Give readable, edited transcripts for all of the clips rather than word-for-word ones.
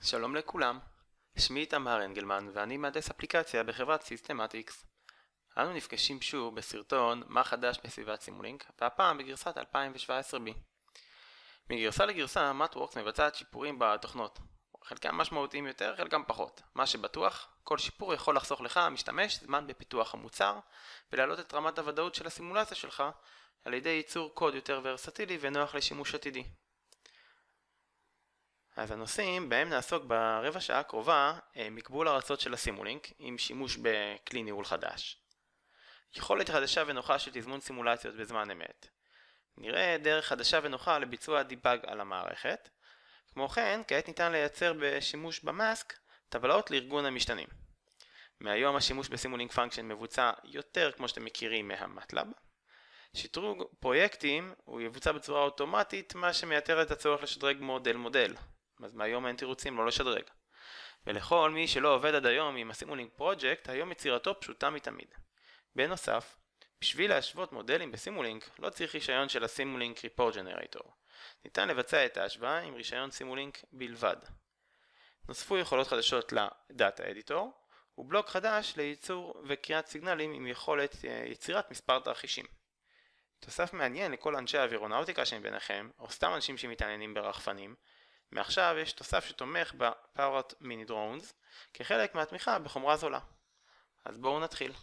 שלום לכולם, שמי איתמר אנגלמן ואני מהנדס אפליקציה בחברת סיסטמטיקס. אנו נפגשים שוב בסרטון מה חדש בסביבת סימולינק, והפעם בגרסת 2017B. מגרסה לגרסה, MathWorks מבצעת שיפורים בתוכנות. חלקם משמעותיים יותר, חלקם פחות. מה שבטוח, כל שיפור יכול לחסוך לך, המשתמש, זמן בפיתוח המוצר, ולהעלות את רמת הוודאות של הסימולציה שלך, על ידי ייצור קוד יותר ורסטילי ונוח לשימוש עתידי. אז הנושאים בהם נעסוק ברבע שעה הקרובה הם מקבול הרצות של הסימולינק עם שימוש בכלי ניהול חדש. יכולת חדשה ונוחה של תזמון סימולציות בזמן אמת. נראה דרך חדשה ונוחה לביצוע דיבאג על המערכת. כמו כן, כעת ניתן לייצר בשימוש במאסק טבלאות לארגון המשתנים. מהיום השימוש בסימולינק פונקשן מבוצע יותר כמו שאתם מכירים מהמטלב. שדרוג פרויקטים הוא יבוצע בצורה אוטומטית, מה שמייתר את הצורך לשדרג מודל. אז מהיום אין תירוצים לא לשדרג. ולכל מי שלא עובד עד היום עם הסימולינק פרויקט, היום יצירתו פשוטה מתמיד. בנוסף, בשביל להשוות מודלים בסימולינק, לא צריך רישיון של הסימולינק ריפורט ג'נרייטור. ניתן לבצע את ההשוואה עם רישיון סימולינק בלבד. נוספו יכולות חדשות לדאטה אדיטור, ובלוק חדש לייצור וקריאת סיגנלים עם יכולת יצירת מספר תרחישים. תוסף מעניין לכל אנשי האווירונאוטיקה שהם ביניכם, או סתם אנשים שמתעניינים ברחפנים, מעכשיו יש תוסף שתומך ב-Powered Mini Drones כחלק מהתמיכה בחומרה זולה. אז בואו נתחיל.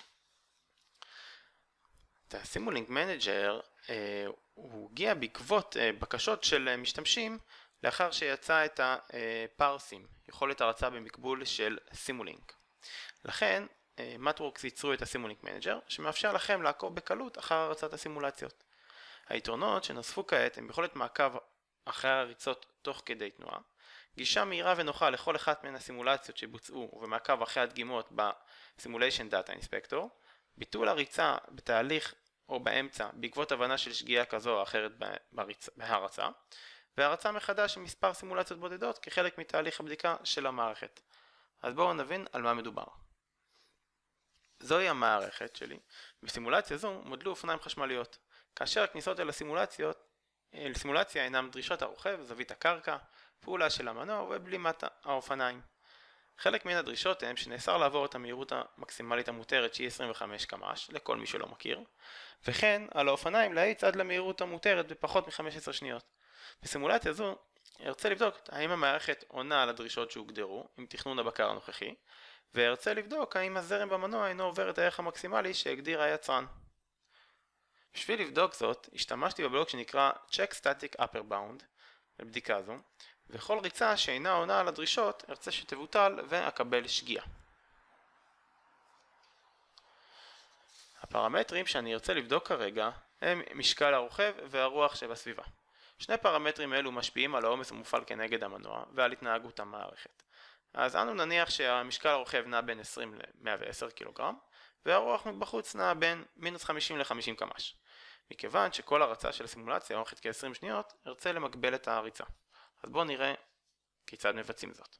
הסימולינק מנג'ר הוא הגיע בעקבות בקשות של משתמשים לאחר שיצא את הפרסים, יכולת הרצה במקבול של סימולינק. לכן, MathWorks ייצרו את הסימולינק מנג'ר שמאפשר לכם לעקוב בקלות אחר הרצת הסימולציות. היתרונות שנוספו כעת הם יכולת מעקב אחרי הריצות תוך כדי תנועה, גישה מהירה ונוחה לכל אחת מן הסימולציות שבוצעו ובמעקב אחרי הדגימות ב-Simulation Data Inspector, ביטול הריצה בתהליך או באמצע בעקבות הבנה של שגיאה כזו או אחרת בהרצה, והרצה מחדש עם מספר סימולציות בודדות כחלק מתהליך הבדיקה של המערכת. אז בואו נבין על מה מדובר. זוהי המערכת שלי. בסימולציה זו מודלו אופניים חשמליות. כאשר הכניסות אל הסימולציה אינם דרישות הרוכב, זווית הקרקע, פעולה של המנוע ובלימת האופניים. חלק מן הדרישות הם שנאסר לעבור את המהירות המקסימלית המותרת שהיא 25 קמ"ש, לכל מי שלא מכיר, וכן על האופניים להאיץ עד למהירות המותרת בפחות מ-15 שניות. בסימולציה זו ארצה לבדוק האם המערכת עונה על הדרישות שהוגדרו עם תכנון הבקר הנוכחי, וארצה לבדוק האם הזרם במנוע אינו עובר את הערך המקסימלי שהגדיר היצרן. בשביל לבדוק זאת, השתמשתי בבלוק שנקרא Check Static Upper Bound לבדיקה זו, וכל ריצה שאינה עונה על הדרישות ארצה שתבוטל ואקבל שגיאה. הפרמטרים שאני ארצה לבדוק כרגע הם משקל הרוכב והרוח שבסביבה. שני פרמטרים אלו משפיעים על העומס המופעל כנגד המנוע ועל התנהגות המערכת. אז אנו נניח שהמשקל הרוכב נע בין 20 ל-110 קילוגרם, והרוח מבחוץ נע בין מינוס 50 ל-50 קמ"ש. מכיוון שכל הרצה של הסימולציה אורכת כ-20 שניות, ארצה למקבל את הריצה. אז בואו נראה כיצד מבצעים זאת.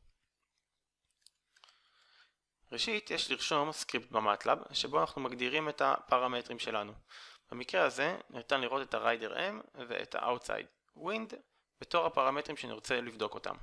ראשית, יש לרשום סקריפט במטלב, שבו אנחנו מגדירים את הפרמטרים שלנו. במקרה הזה, ניתן לראות את ה-Rider M ואת ה-Outside Wind בתור הפרמטרים שאני רוצה לבדוק אותם.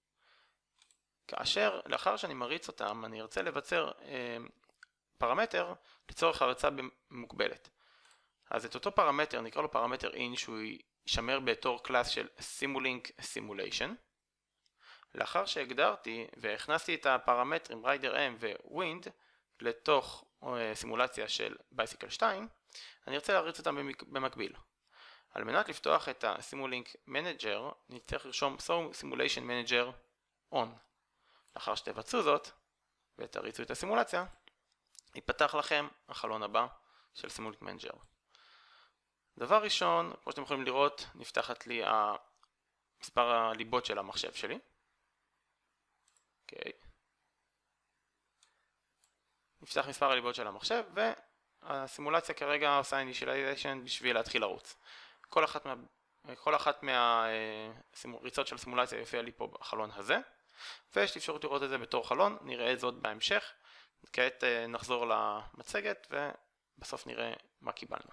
כאשר, לאחר שאני מריץ אותם, אני ארצה לבצר פרמטר לצורך הרצה במוגבלת. אז את אותו פרמטר, נקרא לו פרמטר in, שהוא יישמר בתור קלאס של Simulink Simulation. לאחר שהגדרתי והכנסתי את הפרמטרים Rider M ו-Wind לתוך סימולציה של Bicycle 2, אני ארצה להריץ אותם במקביל. על מנת לפתוח את ה-Simulink Manager, נצטרך לרשום Simulation Manager On. לאחר שתבצעו זאת ותריצו את הסימולציה, ייפתח לכם החלון הבא של Simulink Manager. דבר ראשון, כמו שאתם יכולים לראות, נפתחת לי מספר הליבות של המחשב שלי. אוקיי. נפתח מספר הליבות של המחשב, והסימולציה כרגע עושה Initialization בשביל להתחיל לרוץ. כל אחת מהריצות של הסימולציה יופיע לי פה בחלון הזה, ויש לי אפשרות לראות את זה בתור חלון, נראה את זאת בהמשך. כעת נחזור למצגת ובסוף נראה מה קיבלנו.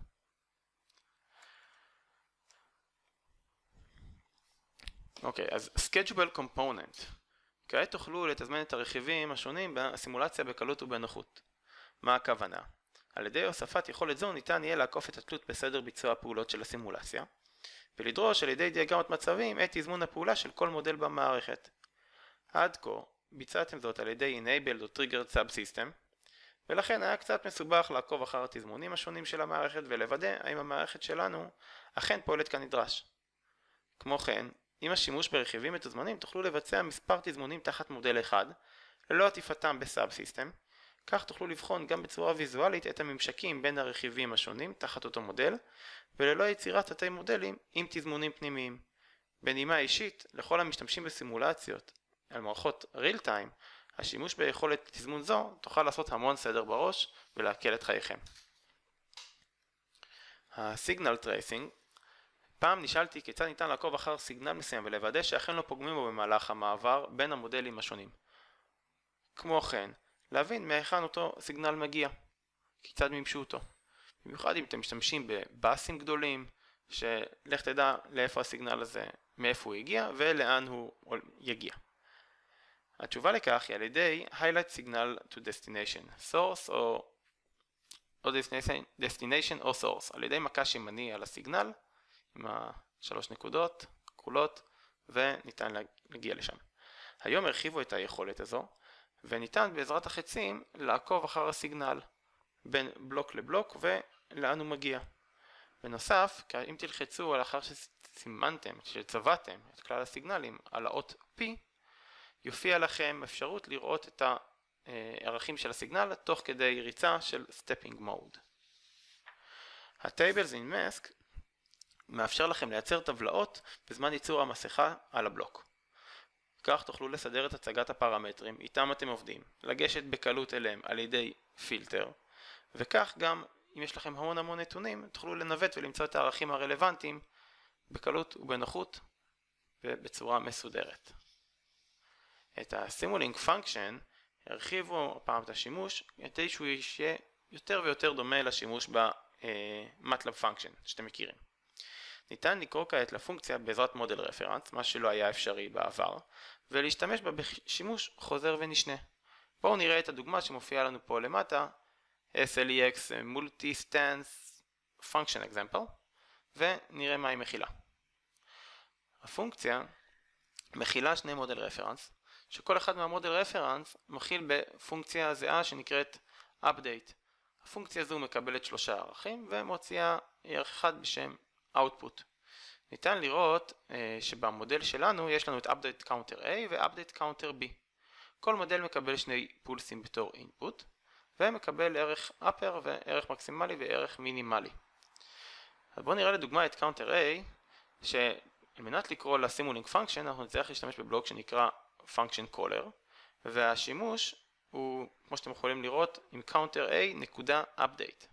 אוקיי, אז Schedule Component כעת תוכלו לתזמן את הרכיבים השונים בסימולציה בקלות ובנוחות. מה הכוונה? על ידי הוספת יכולת זו ניתן יהיה לעקוף את התלות בסדר ביצוע הפעולות של הסימולציה, ולדרוש על ידי דיאגרמת מצבים את תזמון הפעולה של כל מודל במערכת. עד כה ביצעתם זאת על ידי enabled או triggered subsystem, ולכן היה קצת מסובך לעקוב אחר התזמונים השונים של המערכת ולוודא האם המערכת שלנו אכן פועלת כנדרש. כמו כן, עם השימוש ברכיבים מתוזמנים תוכלו לבצע מספר תזמונים תחת מודל אחד, ללא עטיפתם בסאב-סיסטם. כך תוכלו לבחון גם בצורה ויזואלית את הממשקים בין הרכיבים השונים תחת אותו מודל, וללא יצירת תתי מודלים עם תזמונים פנימיים. בנימה אישית, לכל המשתמשים בסימולציות על מערכות real time, השימוש ביכולת תזמון זו תוכל לעשות המון סדר בראש ולהקל את חייכם. הסיגנל טרייסינג, פעם נשאלתי כיצד ניתן לעקוב אחר סיגנל מסוים ולוודא שאכן לא פוגמים בו במהלך המעבר בין המודלים השונים. כמו כן, להבין מהיכן אותו סיגנל מגיע, כיצד מימשו אותו. במיוחד אם אתם משתמשים בבאסים גדולים, שלך תדע לאיפה הסיגנל הזה, מאיפה הוא הגיע ולאן הוא יגיע. התשובה לכך היא על ידי Highlight Signal to Destination, Source או Destination או Source, על ידי מקש ימני על הסיגנל, עם השלוש נקודות, כחולות, וניתן להגיע לשם. היום הרחיבו את היכולת הזו, וניתן בעזרת החצים לעקוב אחר הסיגנל בין בלוק לבלוק ולאן הוא מגיע. בנוסף, אם תלחצו לאחר שסימנתם, שצבעתם את כלל הסיגנלים על האות P, יופיע לכם אפשרות לראות את הערכים של הסיגנל תוך כדי ריצה של Stepping Mode. ה-Tables in Mask מאפשר לכם לייצר טבלאות בזמן ייצור המסכה על הבלוק. כך תוכלו לסדר את הצגת הפרמטרים איתם אתם עובדים, לגשת בקלות אליהם על ידי פילטר, וכך גם אם יש לכם המון נתונים תוכלו לנווט ולמצוא את הערכים הרלוונטיים בקלות ובנוחות ובצורה מסודרת. את ה-Simulink Function הרחיבו פעם את השימוש כדי שהוא יהיה יותר ויותר דומה לשימוש ב-MATLAB Function שאתם מכירים. ניתן לקרוא כעת לפונקציה בעזרת מודל רפרנס, מה שלא היה אפשרי בעבר, ולהשתמש בה בשימוש חוזר ונשנה. בואו נראה את הדוגמה שמופיעה לנו פה למטה, SLEX Multi-Stance Function Example, ונראה מה היא מכילה. הפונקציה מכילה שני מודל רפרנס, שכל אחד מהמודל רפרנס מכיל בפונקציה זהה שנקראת update. הפונקציה הזו מקבלת 3 ערכים ומוציאה ערך אחד בשם output. ניתן לראות שבמודל שלנו יש לנו את update counter A ו-update counter B. כל מודל מקבל שני פולסים בתור input ומקבל ערך upper וערך מקסימלי וערך מינימלי. אז בואו נראה לדוגמה את counter A, שעל מנת לקרוא ל-Simulink function אנחנו נצטרך להשתמש בבלוק שנקרא function caller, והשימוש הוא, כמו שאתם יכולים לראות, עם counter A נקודה update.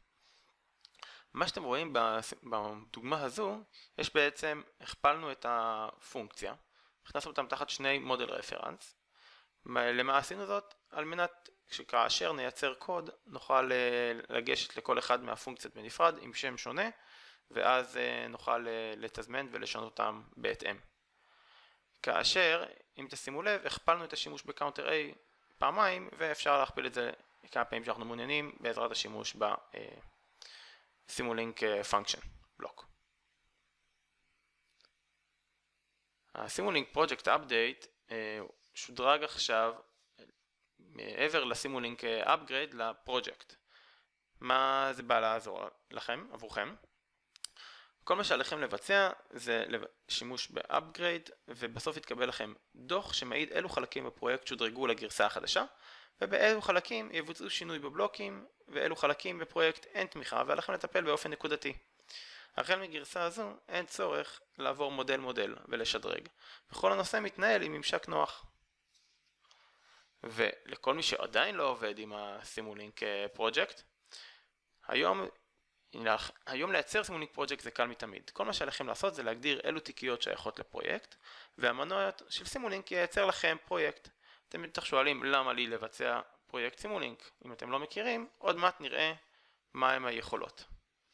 מה שאתם רואים בדוגמה הזו, יש בעצם, הכפלנו את הפונקציה, הכנסנו אותם תחת שני מודל רפרנס. למה עשינו זאת? על מנת שכאשר נייצר קוד, נוכל לגשת לכל אחד מהפונקציות בנפרד עם שם שונה, ואז נוכל לתזמן ולשנות אותם בהתאם. כאשר, אם תשימו לב, הכפלנו את השימוש בקאונטר A פעמיים, ואפשר להכפיל את זה כמה פעמים שאנחנו מעוניינים בעזרת השימוש ב-Simulink Function block. ה-Simulink Project Update שודרג עכשיו מעבר ל-Simulink Upgrade לפרויקט. מה זה בא לעזור לכם, עבורכם? כל מה שעליכם לבצע זה שימוש ב-Upgrade, ובסוף יתקבל לכם דוח שמעיד אילו חלקים בפרויקט שודרגו לגרסה החדשה, ובאילו חלקים יבוצעו שינוי בבלוקים, ואילו חלקים בפרויקט אין תמיכה, ועליכם לטפל באופן נקודתי. החל מגרסה הזו אין צורך לעבור מודל ולשדרג, וכל הנושא מתנהל עם ממשק נוח. ולכל מי שעדיין לא עובד עם ה-Simulink Project, היום לייצר Simulink Project זה קל מתמיד. כל מה שעליכם לעשות זה להגדיר אילו תיקיות שייכות לפרויקט, והמנוע של Simulink ייצר לכם פרויקט. אתם בטח שואלים למה לי לבצע פרויקט Simulink. אם אתם לא מכירים, עוד מעט נראה מהם היכולות.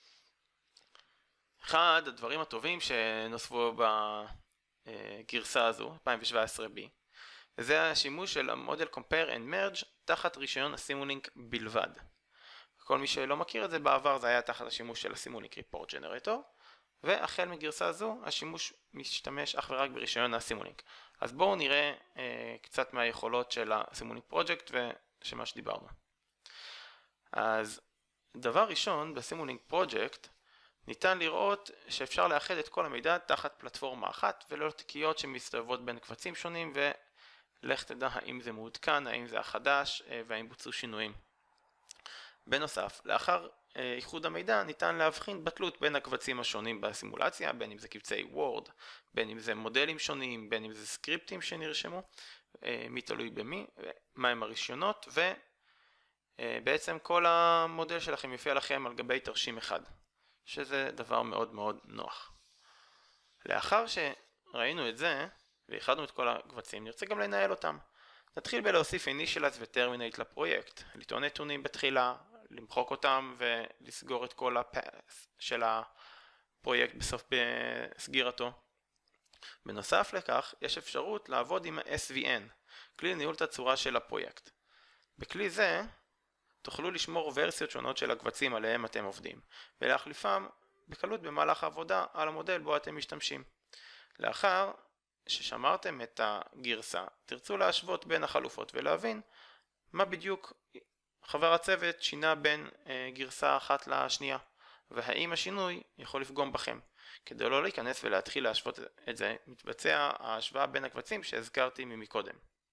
אחד הדברים הטובים שנוספו בגרסה הזו, 2017B, זה השימוש של ה-Model Compare and Merge תחת רישיון הסימולינק בלבד. כל מי שלא מכיר את זה, בעבר זה היה תחת השימוש של הסימולינק Report Generator, והחל מגרסה זו השימוש משתמש אך ורק ברישיון הסימולינק. אז בואו נראה קצת מהיכולות של הסימולינק פרויקט ושמה שדיברנו. אז דבר ראשון, בסימולינק פרויקט ניתן לראות שאפשר לאחד את כל המידע תחת פלטפורמה אחת ולא תיקיות שמסתובבות בין קבצים שונים, ולך תדע האם זה מעודכן, האם זה החדש והאם בוצעו שינויים. בנוסף, לאחר איחוד המידע ניתן להבחין בתלות בין הקבצים השונים בסימולציה, בין אם זה קבצי וורד, בין אם זה מודלים שונים, בין אם זה סקריפטים שנרשמו, מי תלוי במי, מהם הרישיונות, ובעצם כל המודל שלכם יופיע לכם על גבי תרשים אחד, שזה דבר מאוד מאוד נוח. לאחר שראינו את זה ואיחדנו את כל הקבצים, נרצה גם לנהל אותם. נתחיל בלהוסיף Initialize ו-Terminate לפרויקט, לטעון נתונים בתחילה, למחוק אותם ולסגור את כל הפס של הפרויקט בסוף בסגירתו. בנוסף לכך, יש אפשרות לעבוד עם ה-SVN, כלי ניהול תצורה של הפרויקט. בכלי זה תוכלו לשמור ורסיות שונות של הקבצים עליהם אתם עובדים, ולהחליפם בקלות במהלך העבודה על המודל בו אתם משתמשים. לאחר ששמרתם את הגרסה, תרצו להשוות בין החלופות ולהבין מה בדיוק חבר הצוות שינה בין גרסה אחת לשנייה, והאם השינוי יכול לפגום בכם. כדי לא להיכנס ולהתחיל להשוות את זה, מתבצע ההשוואה בין הקבצים שהזכרתי מקודם.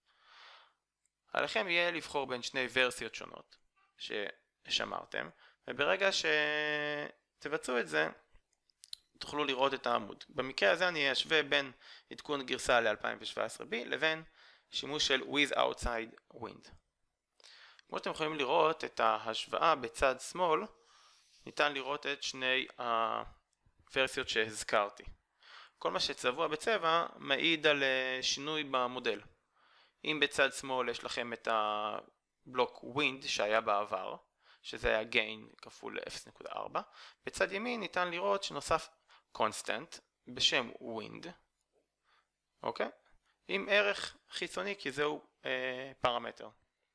עליכם יהיה לבחור בין שני ורסיות שונות ששמרתם, וברגע שתבצעו את זה, תוכלו לראות את העמוד. במקרה הזה אני אשווה בין עדכון גרסה ל-2017B לבין שימוש של with outside wind. כמו שאתם יכולים לראות את ההשוואה בצד שמאל, ניתן לראות את שני הוורסיות שהזכרתי. כל מה שצבוע בצבע מעיד על שינוי במודל. אם בצד שמאל יש לכם את הבלוק wind שהיה בעבר, שזה היה gain כפול 0.4, בצד ימין ניתן לראות שנוסף constant בשם wind, אוקיי? עם ערך חיצוני כי זהו פרמטר.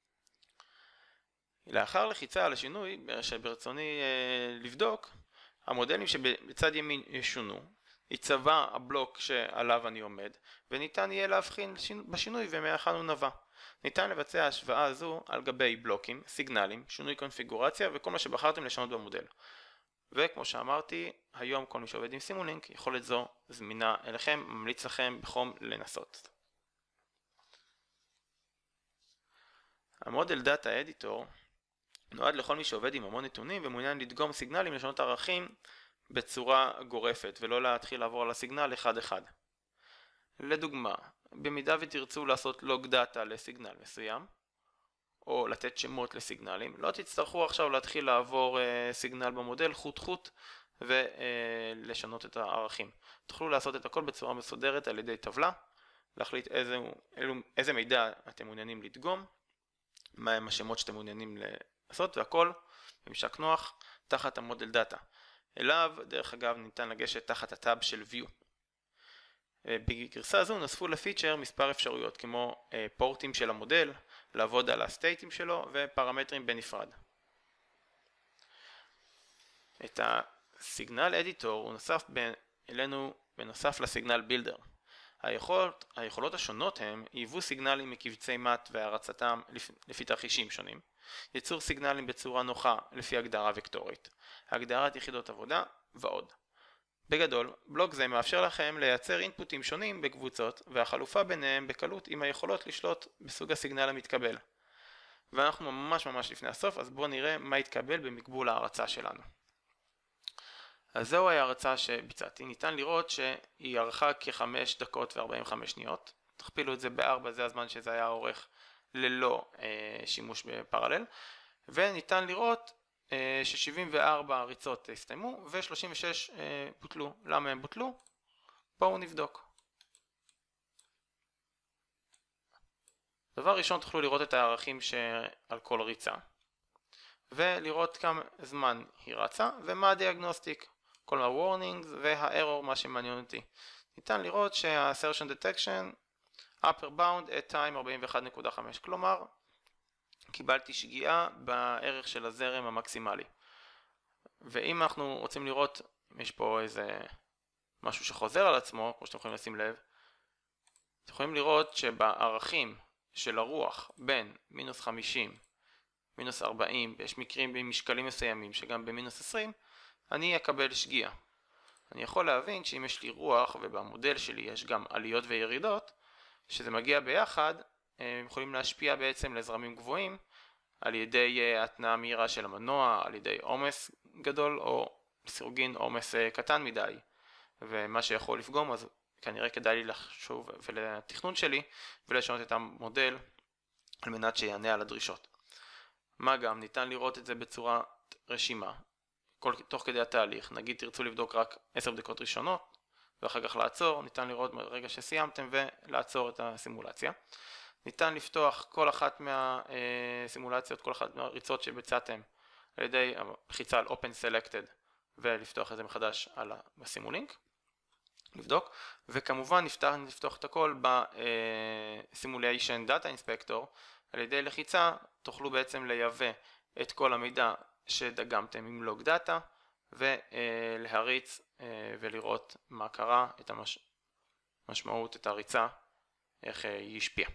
לאחר לחיצה על השינוי שברצוני לבדוק, המודלים שבצד ימין ישונו, יצבע הבלוק שעליו אני עומד, וניתן יהיה להבחין בשינוי ומהיכן הוא נבע. ניתן לבצע השוואה הזו על גבי בלוקים, סיגנלים, שינוי קונפיגורציה וכל מה שבחרתם לשנות במודל. וכמו שאמרתי, היום כל מי שעובד עם סימולינק, יכולת זו זמינה אליכם, ממליץ לכם בחום לנסות. המודל דאטה אדיטור נועד לכל מי שעובד עם המון נתונים ומעוניין לדגום סיגנלים לשנות ערכים בצורה גורפת ולא להתחיל לעבור על הסיגנל אחד אחד. לדוגמה, במידה ותרצו לעשות לוג דאטה לסיגנל מסוים או לתת שמות לסיגנלים, לא תצטרכו עכשיו להתחיל לעבור סיגנל במודל חוט ולשנות את הערכים. תוכלו לעשות את הכל בצורה מסודרת על ידי טבלה, להחליט איזה מידע אתם מעוניינים לדגום, מהם השמות שאתם מעוניינים לעשות, והכל בממשק נוח תחת המודל דאטה. אליו, דרך אגב, ניתן לגשת תחת הטאב של View. בגרסה הזו נוספו לפיצ'ר מספר אפשרויות, כמו פורטים של המודל, לעבוד על הסטייטים שלו ופרמטרים בנפרד. את הסיגנל אדיטור הוא נוסף אלינו בנוסף לסיגנל בילדר. היכולות השונות הם היוו סיגנלים מקבצי מת והרצתם לפי תרחישים שונים, ייצור סיגנלים בצורה נוחה לפי הגדרה וקטורית, הגדרת יחידות עבודה ועוד. בגדול, בלוק זה מאפשר לכם לייצר אינפוטים שונים בקבוצות והחלופה ביניהם בקלות עם היכולות לשלוט בסוג הסיגנל המתקבל. ואנחנו ממש לפני הסוף, אז בואו נראה מה יתקבל במקבול ההרצה שלנו. אז זהו ההרצה שביצעתי. ניתן לראות שהיא ארכה כ5 דקות ו45 שניות. תכפילו את זה ב4, זה הזמן שזה היה אורך ללא שימוש בפרלל. וניתן לראות ש74 הריצות הסתיימו ו36 בוטלו. למה הם בוטלו? בואו נבדוק. דבר ראשון, תוכלו לראות את הערכים שעל כל ריצה ולראות כמה זמן היא רצה ומה הדיאגנוסטיק, כל ה-warnings וה-error, מה שמעניין אותי. ניתן לראות שה-assertion detection upper bound at time 41.5, כלומר קיבלתי שגיאה בערך של הזרם המקסימלי. ואם אנחנו רוצים לראות, יש פה איזה משהו שחוזר על עצמו, כמו שאתם יכולים לשים לב, אתם יכולים לראות שבערכים של הרוח בין מינוס 50, מינוס 40, יש מקרים במשקלים מסוימים שגם במינוס 20, אני אקבל שגיאה. אני יכול להבין שאם יש לי רוח ובמודל שלי יש גם עליות וירידות, שזה מגיע ביחד, הם יכולים להשפיע בעצם לזרמים גבוהים על ידי התנעה מהירה של המנוע, על ידי עומס גדול או לסירוגין עומס קטן מדי. ומה שיכול לפגום, אז כנראה כדאי לי לחשוב ולתכנון שלי ולשנות את המודל על מנת שיענה על הדרישות. מה גם, ניתן לראות את זה בצורה רשימה, תוך כדי התהליך. נגיד תרצו לבדוק רק 10 בדיקות ראשונות ואחר כך לעצור, ניתן לראות ברגע שסיימתם ולעצור את הסימולציה. ניתן לפתוח כל אחת מהסימולציות, כל אחת מהריצות שביצעתם על ידי לחיצה על Open Selected ולפתוח את זה מחדש על הסימולינק, לבדוק, וכמובן נפתוח את הכל ב-Simulation Data Inspector. על ידי לחיצה תוכלו בעצם לייבא את כל המידע שדגמתם עם לוג דאטה ולהריץ ולראות מה קרה, את המשמעות, את הריצה, איך היא השפיעה.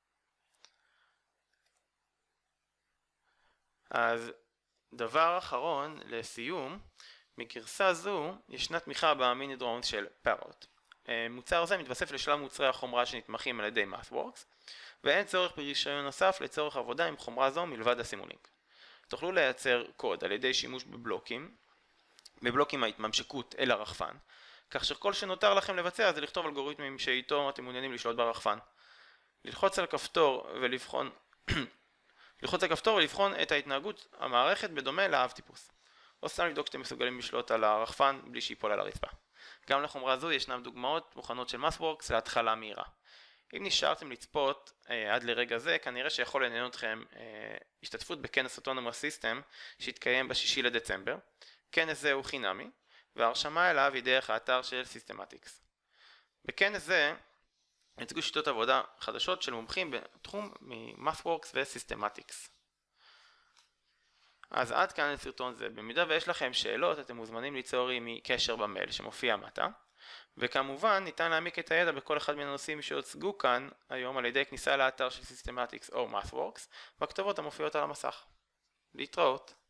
אז דבר אחרון לסיום, מגרסה זו ישנה תמיכה במיני דרונס של פארוט. מוצר זה מתווסף לשלב מוצרי החומרה שנתמכים על ידי MathWorks, ואין צורך ברישיון נוסף לצורך עבודה עם חומרה זו מלבד הסימולינק. תוכלו לייצר קוד על ידי שימוש בבלוקים ההתממשקות אל הרחפן, כך שכל שנותר לכם לבצע זה לכתוב אלגוריתמים שאיתו אתם מעוניינים לשלוט ברחפן. ללחוץ על כפתור ולבחון את ההתנהגות המערכת בדומה לאב טיפוס, או סתם לבדוק שאתם מסוגלים לשלוט על הרחפן בלי שיפול על הרצפה. גם לחומרה זו ישנם דוגמאות מוכנות של MathWorks להתחלה מהירה. אם נשארתם לצפות עד לרגע זה, כנראה שיכול לעניין אתכם השתתפות בכנס Autonomous System שהתקיים ב6 לדצמבר. כנס זה הוא חינמי, וההרשמה אליו היא דרך האתר של Systematics. בכנס זה יצגו שיטות עבודה חדשות של מומחים בתחום מ-MathWorks ו-Systematics. אז עד כאן לסרטון זה. במידה ויש לכם שאלות, אתם מוזמנים ליצור עימי קשר במייל שמופיע מטה. וכמובן ניתן להעמיק את הידע בכל אחד מן הנושאים שהוצגו כאן היום על ידי כניסה לאתר של Systematics או MathWorks בכתובות המופיעות על המסך. להתראות.